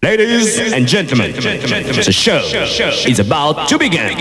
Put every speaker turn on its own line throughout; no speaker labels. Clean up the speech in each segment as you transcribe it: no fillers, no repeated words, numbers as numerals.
Ladies and gentlemen, the show is about to begin.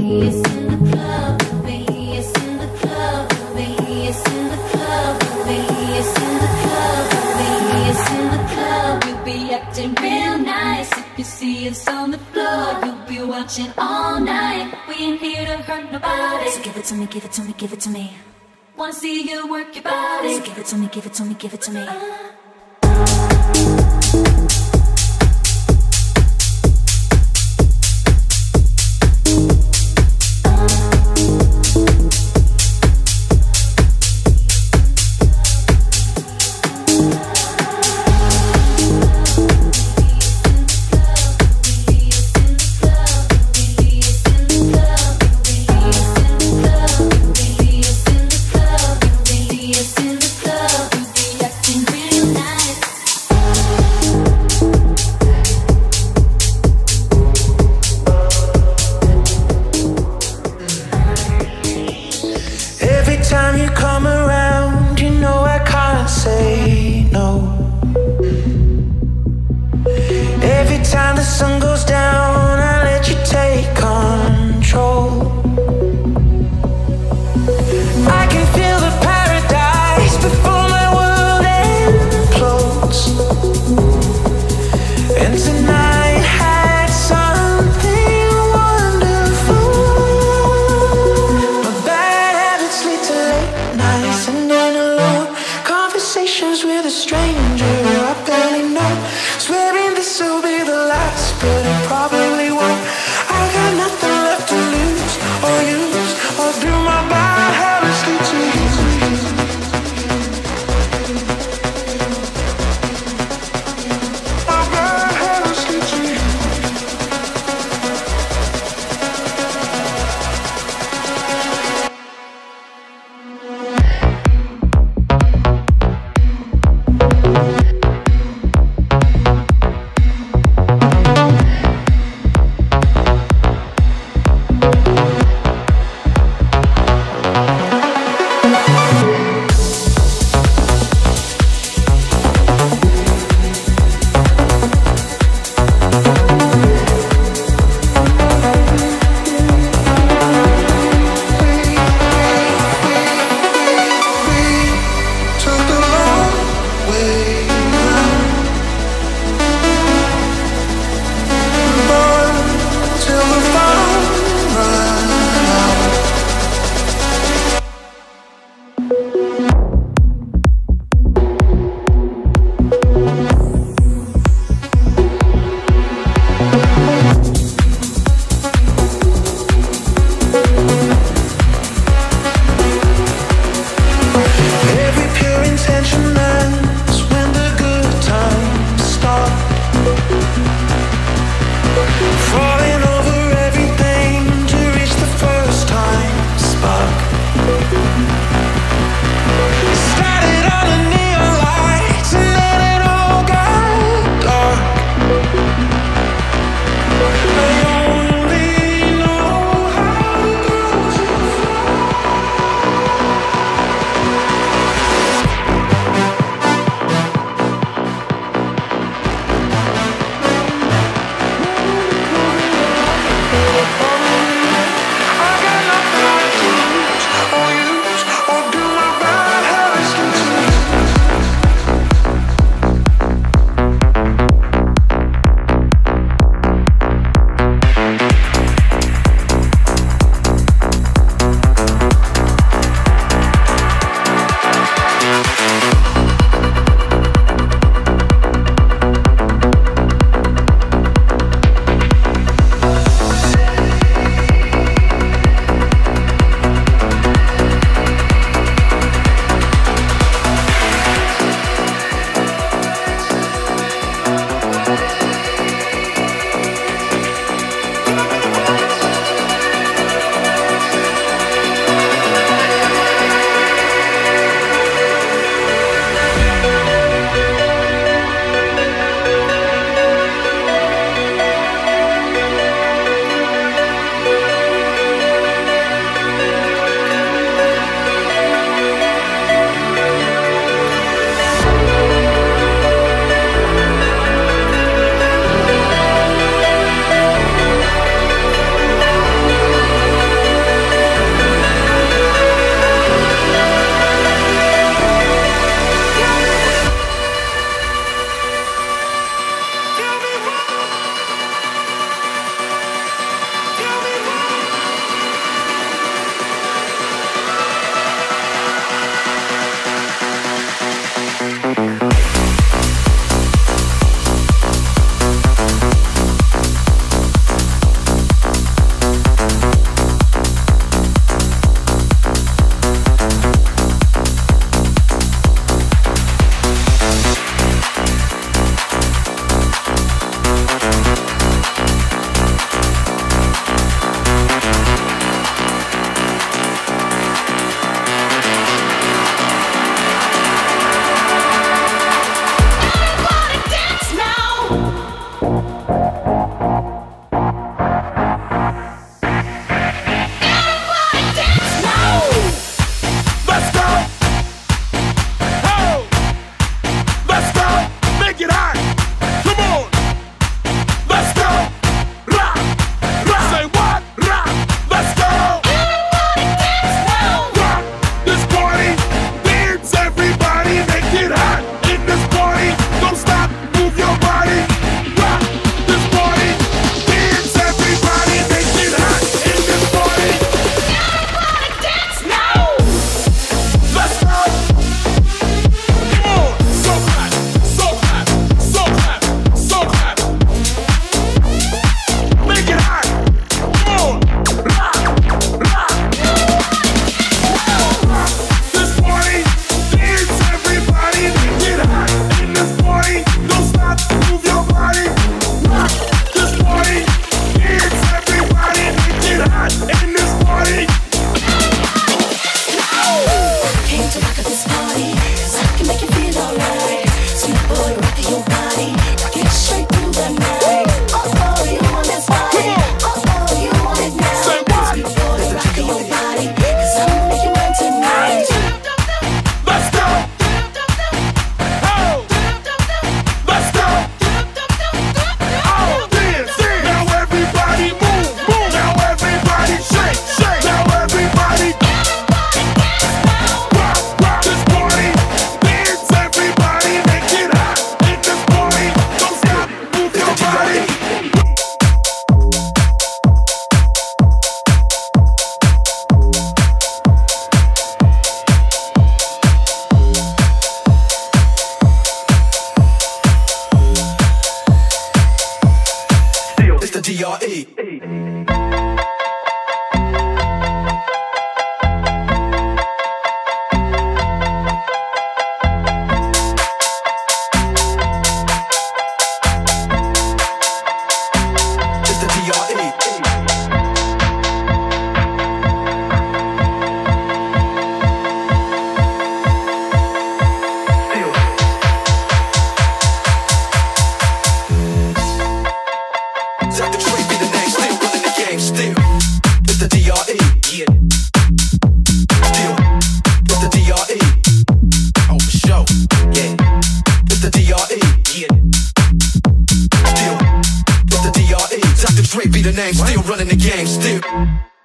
Give it to me, give it to me. Wanna see you work your body. So give it to me, give it to me, give it to me.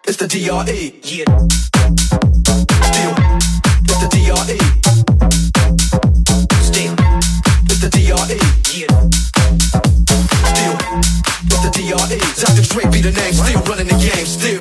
It's the DRE. Yeah. Still, it's the DRE. Still, it's the DRE. Yeah. Still, it's the DRE. Dr. Dre be the name. Still running the game. Still.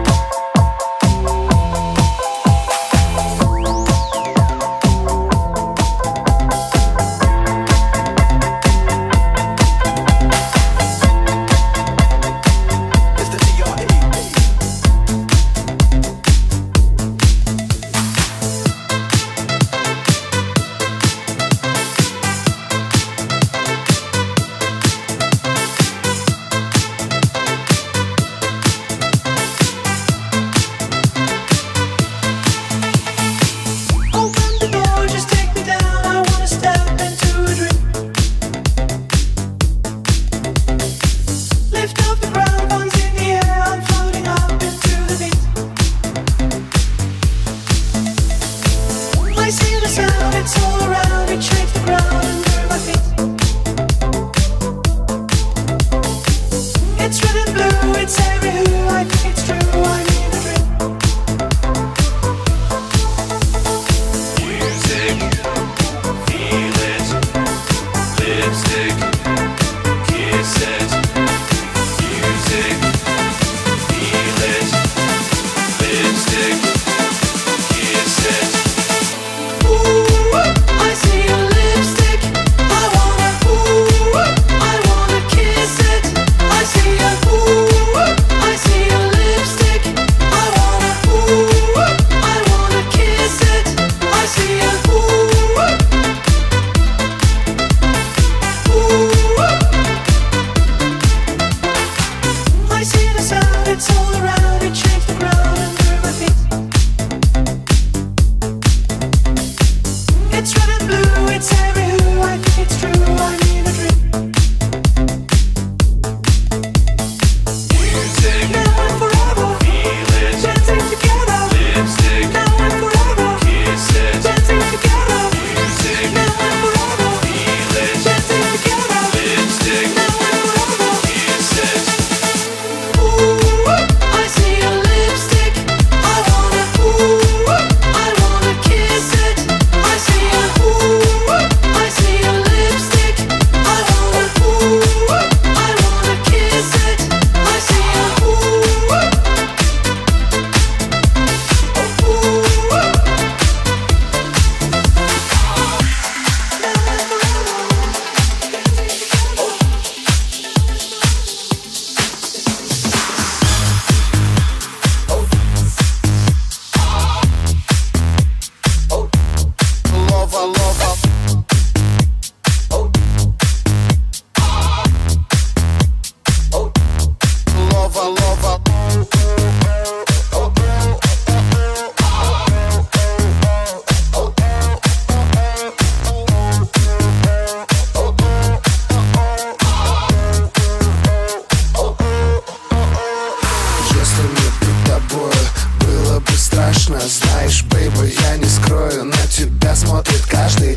Знаешь, бейби, я не скрою, на тебя смотрит каждый.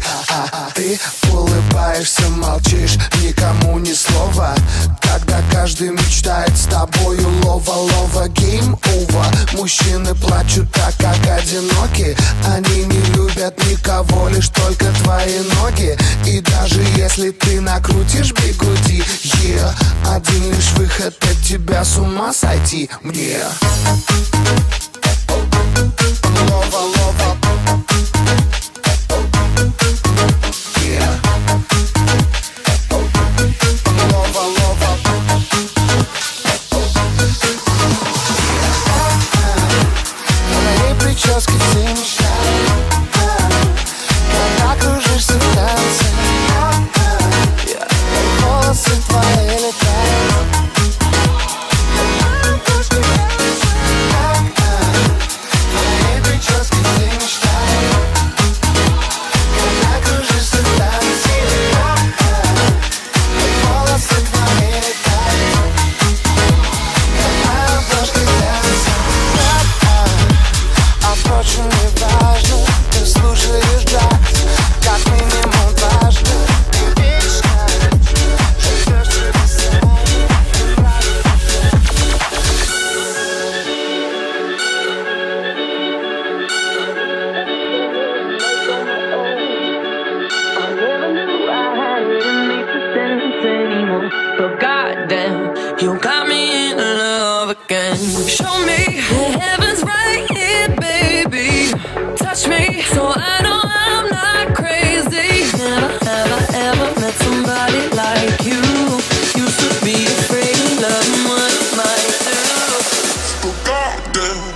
Ты улыбаешься, молчишь, никому ни слова. Когда каждый мечтает с тобою лова-лова, game over. Мужчины плачут так, как одиноки. Они не любят никого, лишь только твои ноги. И даже если ты накрутишь бигуди, yeah, один лишь выход от тебя с ума сойти мне. Лова, лова. Yeah. Лова, лова. На моей прическе ты мечтаешь, когда кружишься в танце. Волосы твои летают. Впрочем, не важно.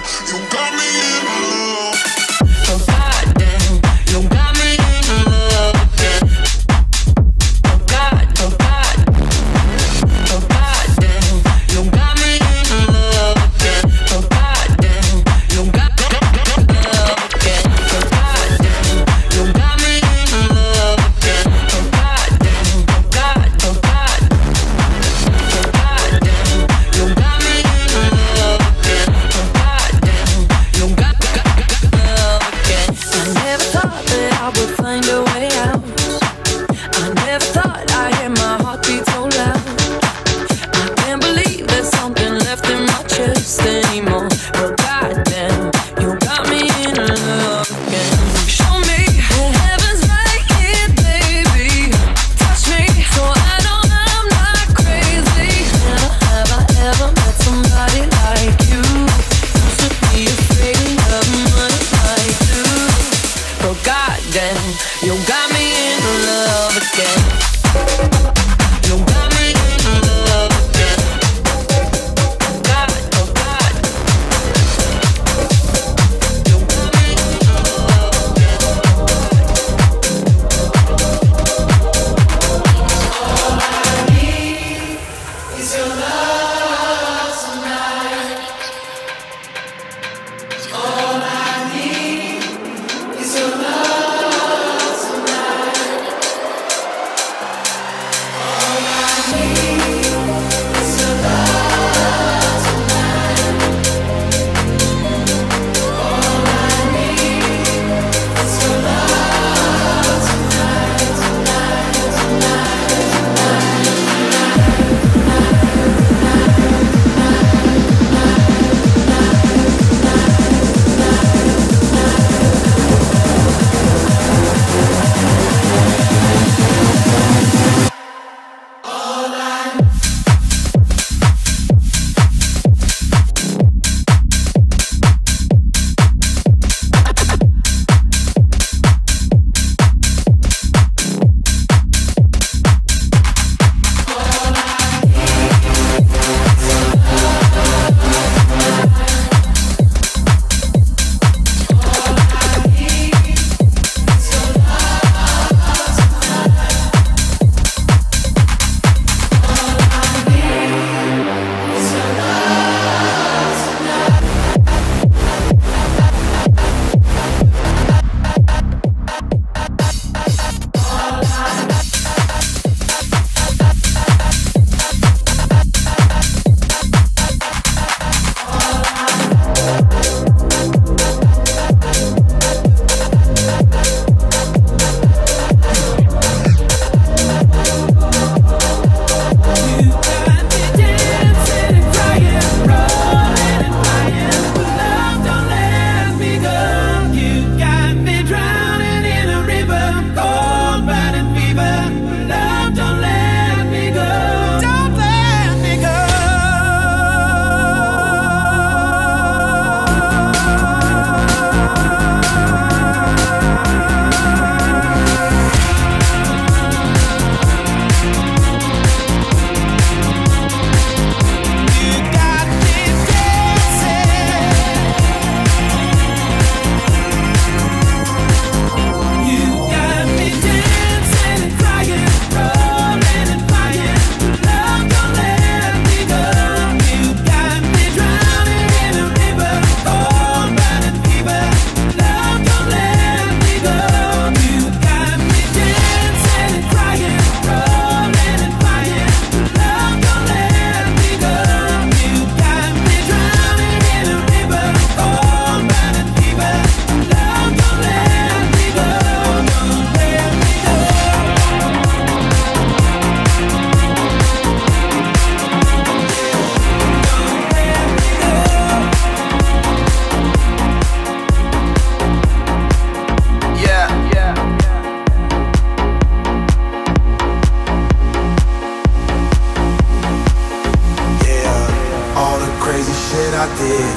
I did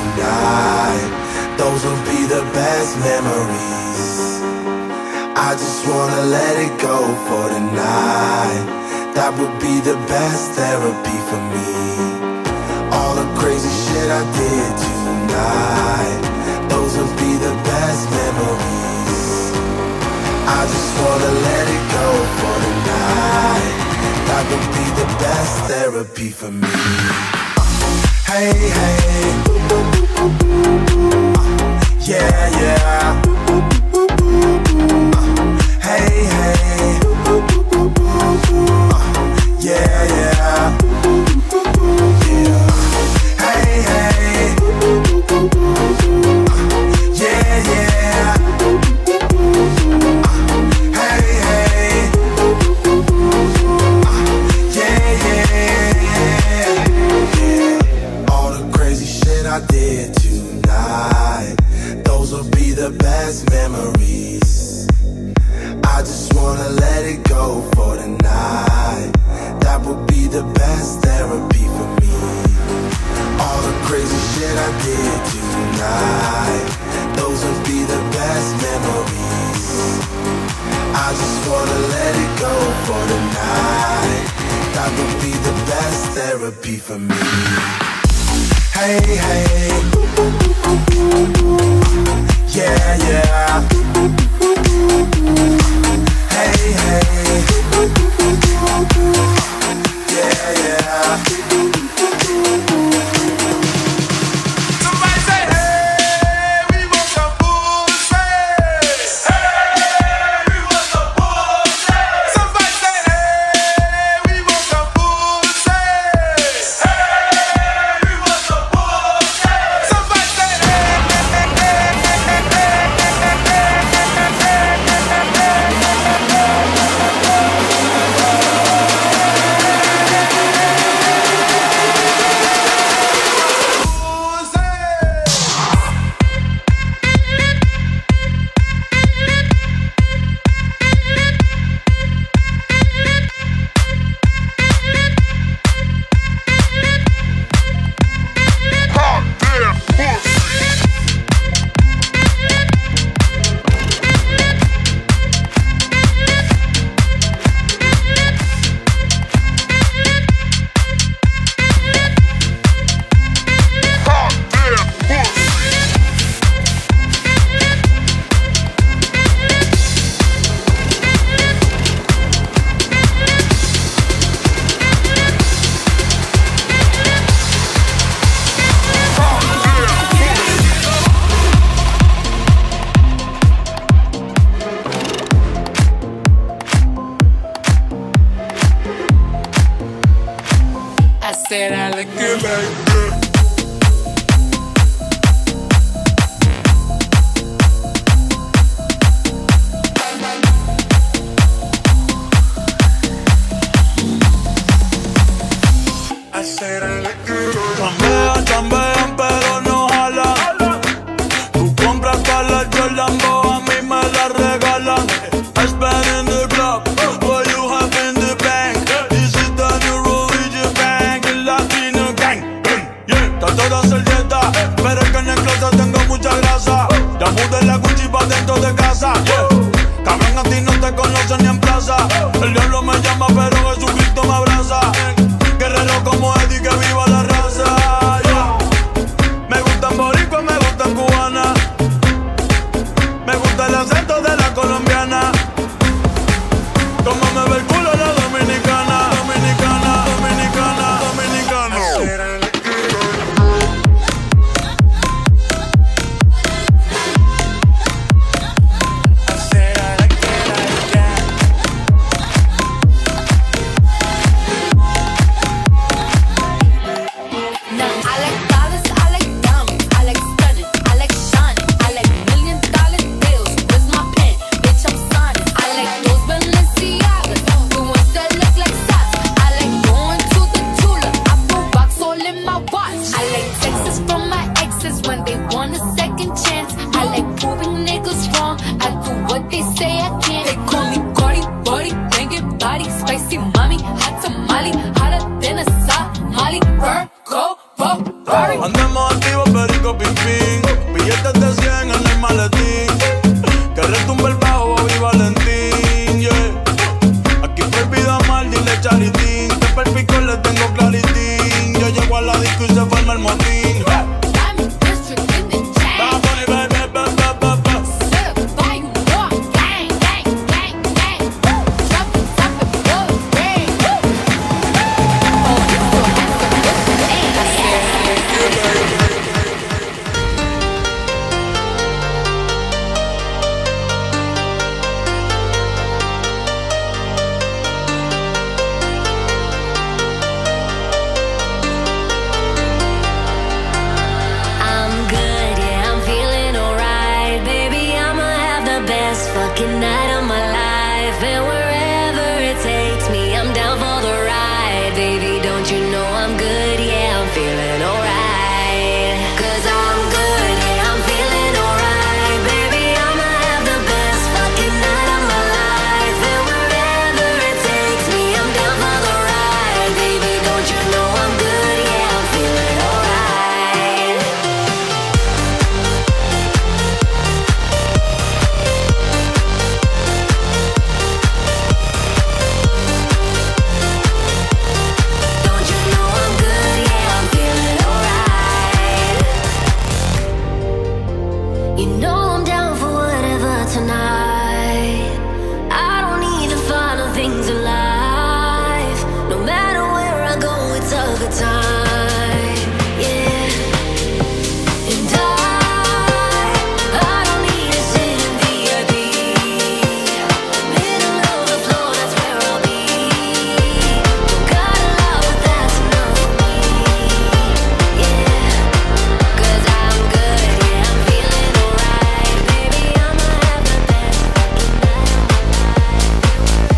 tonight, those will be the best memories. I just wanna let it go for tonight. That would be the best therapy for me. All the crazy shit I did tonight. tonight. Those will be the best memories. I just wanna let it go for tonight. That would be the best therapy for me. Hey, hey, yeah, yeah. Hey, hey, yeah, yeah. Yeah. Hey, hey, yeah, yeah. Hey, hey, yeah. All the crazy shit I did tonight, those will be the best memories. I just wanna let it go for tonight. That would be the best therapy for me. All the crazy shit I did tonight, those will be the best memories. I just wanna let it go for tonight. That would be the best therapy for me. Hey, hey, yeah, yeah. Hey, hey, yeah, yeah. Somebody say, hey, we want some bullshit. Hey, we want some bullshit. Somebody say, hey, we want some bullshit. Hey, we want some bullshit. Somebody say,
said I look good, baby. I said I look good. Chambean, chambean, pero no jalan. Tú compras para la Jordan, a mí me la regalan. I spend in the club, what you have in the bank. This is the new religion bank, el latino gang. Yeah, está toda servieta, pero es que en el closet tengo mucha grasa. Ya mudé la Gucci pa' dentro de casa. Yeah, cabrón, a ti no te conocen ni en plaza. El diablo me llama, pero Jesucristo me abraza. Guerrero como Eddie, que viva la raza. Yeah. Me gustan boricua, me gustan cubana. Me gusta el acento de la colombiana. Como me ve el culo la dominicana. Dominicana, dominicana, dominicana. Andamos activos, perico, pim, pim. Billetes de 100 en el maletín. Que retumbe el bajo, Bobby Valentín, yeah. Aquí prohibido amar, dile charitín. Que perpico le tengo claritín. Yo llego a la disco y se forma el motín.
Diamond District. fucking night of my life. And wherever it takes me, I'm down for the ride. Baby, don't you know I'm good? Yeah, I'm feeling alright. 'Cause I'm good, yeah, I'm feeling alright. Baby, I'ma have the best fucking night of my life. And wherever it takes me, I'm down for the ride. Baby, don't you know I'm good? Yeah, I'm feeling alright. Don't you know I'm good? Yeah, I'm feeling alright. You know I'm down for whatever tonight. I don't need the final things in life. No matter where I go, it's a good time. Yeah. And I don't need to sit in VIP. Middle of the floor, that's where I'll be. Don't got a lot, but that's enough for me. Yeah. 'Cause I'm good, yeah, I'm feeling alright. Baby, I'ma have the best fucking night of my life.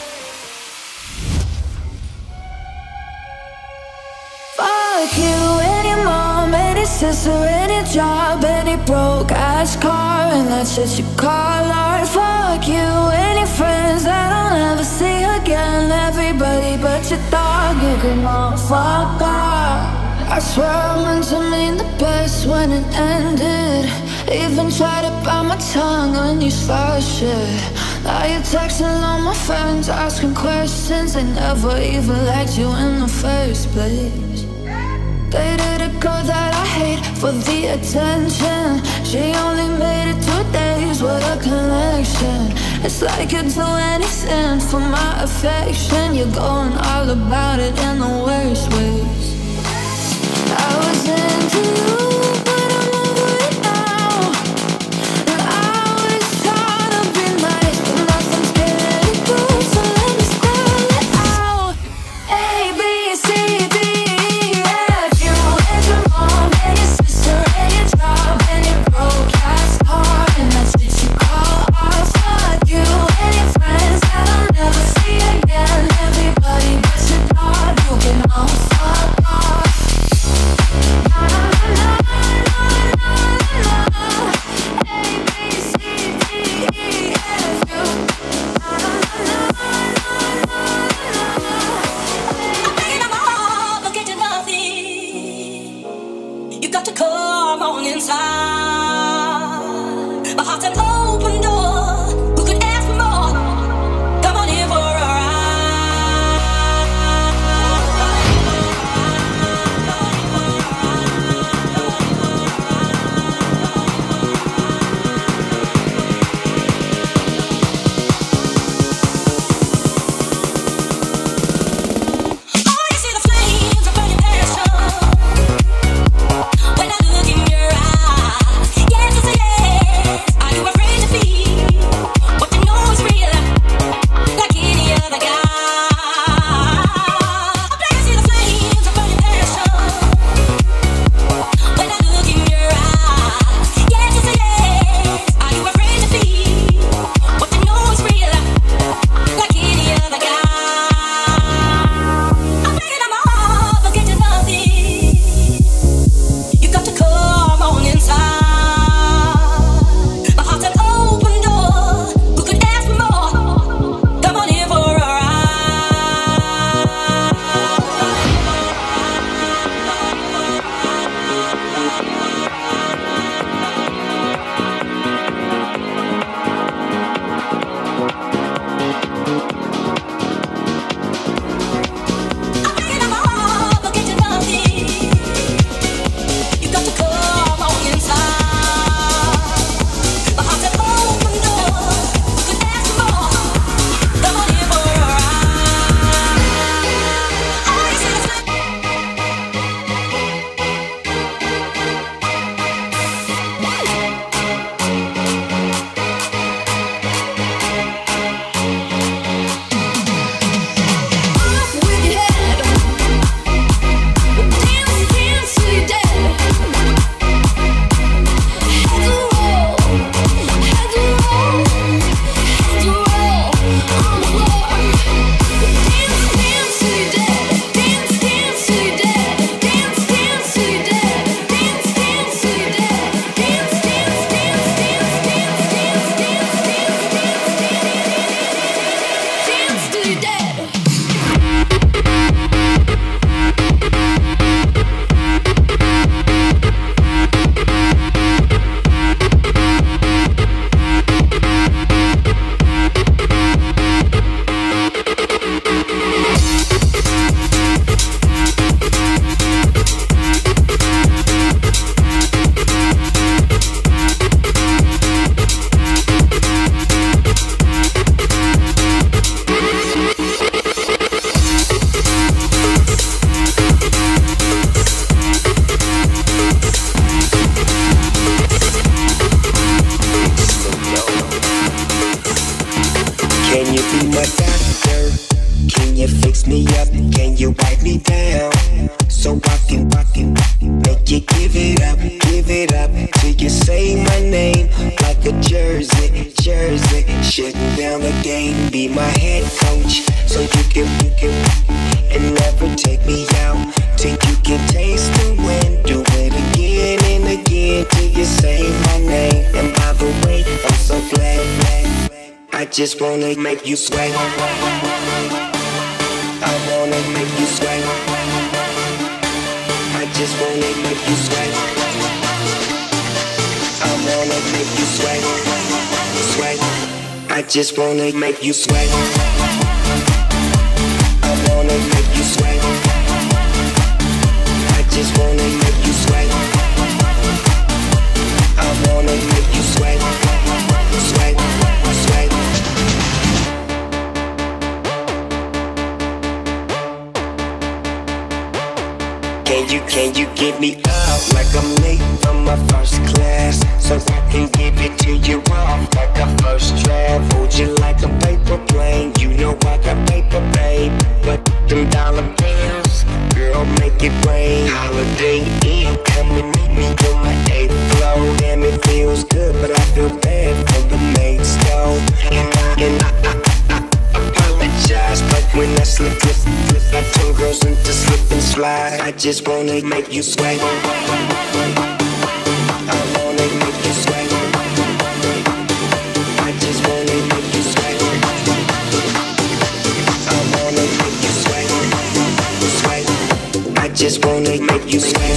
Fuck you and your mom and your sister and your job and your broke ass car and that shit you call art. Fuck you and your friends that I'll never see again. Everybody but your dog, you can all fuck off. I swear I meant to mean the best when it ended. Even tried to bite my tongue when you start shit. Now you're texting all my friends, asking questions. They never even liked you in the first place. Dated a girl that I hate for the attention. She only made it 2 days, what a connection. It's like you'd do anything for my affection. You're going all about it in the worst ways. I was into you, but I'm over it now. And I was trying to be nice, but nothing's getting through, so let me spell it out. A, B, C, D, E, F. You and your mom and your sister and your job and your broke ass car and that shit you call off. Fuck you and your friends that I'll never see again. Everybody but your dog, you can all fuck off. Na, na, na, na.
Can you be my doctor? Can you fix me up? Can you wipe me down? So I can make you give it up till you say my name like a jersey. Shutting down the game, be my head coach, so you can and never take me out till you can taste the wind. Do it again and again till you say my name. And by the way, I'm so glad. I just wanna make you sweat. I wanna make you sweat. I just wanna make you sweat. I wanna make you sweat. I just wanna make you sweat. I wanna make you sweat. I just wanna make you sweat. I wanna make you sweat. Sweat. Can you get me up like I'm late from my first class, so I can give it to you off like a first draft. Hold you like a paper plane, you know I got paper, babe. But them dollar bills, girl, make it rain. Holiday Inn, come and meet me on my 8th floor. Damn, it feels good, but I feel bad for the mates, though. And I apologize, but when I slip, I turn girls into slip and slide. I just wanna make you sweat. I wanna make you sweat. I just wanna make you sweat. I wanna make you sweat. I just wanna make you sweat.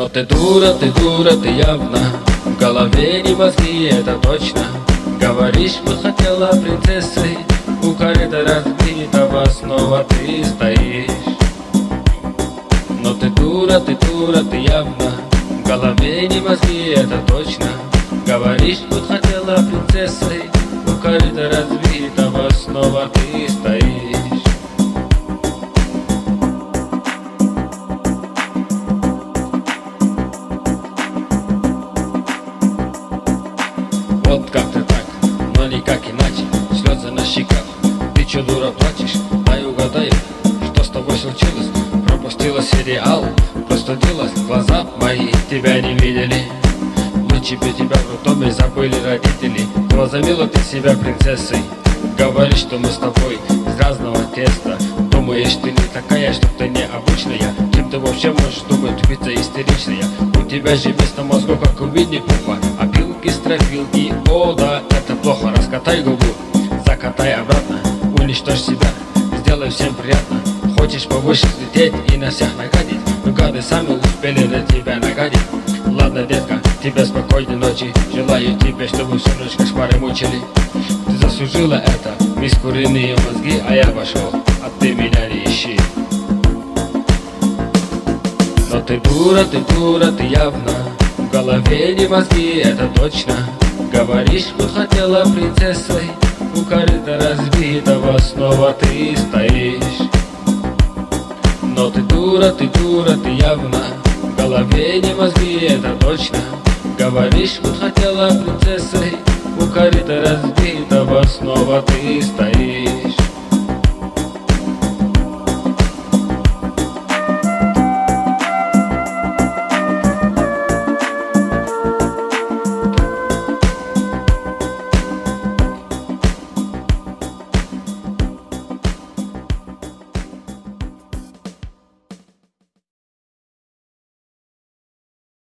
Но ты дура, ты явно. В голове не мозги, это точно. Говоришь, бы хотела принцессой. У корыта разбитого снова ты стоишь. Но ты дура, ты явно. В голове не мозги, это точно. Говоришь, бы хотела принцессой. У корыта разбитого снова ты стоишь. Вот как-то так, но никак иначе. Слезы на щеках, ты чё, дура, плачешь? Дай угадаю, что с тобой случилось? Пропустила сериал, простудилась, глаза мои тебя не видели. Лучше бы тебя в роддоме забыли родители. Возомнила ты себя принцессой. Говоришь, что мы с тобой из разного теста. Думаешь, ты не такая, что ты необычная. Чем ты вообще можешь думать, убийца истеричная? У тебя же вместо мозгов, как у Винни-Пуха, опилки, стропилки, о да, это плохо. Раскатай губу, закатай обратно, уничтожь себя, сделай всем приятно. Хочешь повыше взлететь и на всех нагадить, но гады сами успели на тебя нагадить. Ладно, детка, тебе спокойной ночи. Желаю тебе, чтобы всю ночь кошмары мучили. Ты заслужила это, мисс куриные мозги, а я пошел, а ты меня не ищи. Но ты дура, ты явно. В голове не мозги, это точно. Говоришь, бы хотела принцессой. У корыта разбитого снова ты стоишь. Но ты дура, ты явно. В голове не мозги, это точно. Говоришь, бы хотела принцессой. У корыта разбитого снова ты стоишь.